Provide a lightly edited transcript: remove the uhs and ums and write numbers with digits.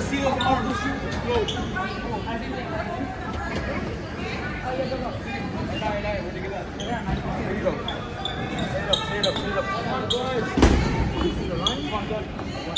see those arms? Go. Where'd you get that? There you go. Stand up. Come on, good. Come on, good.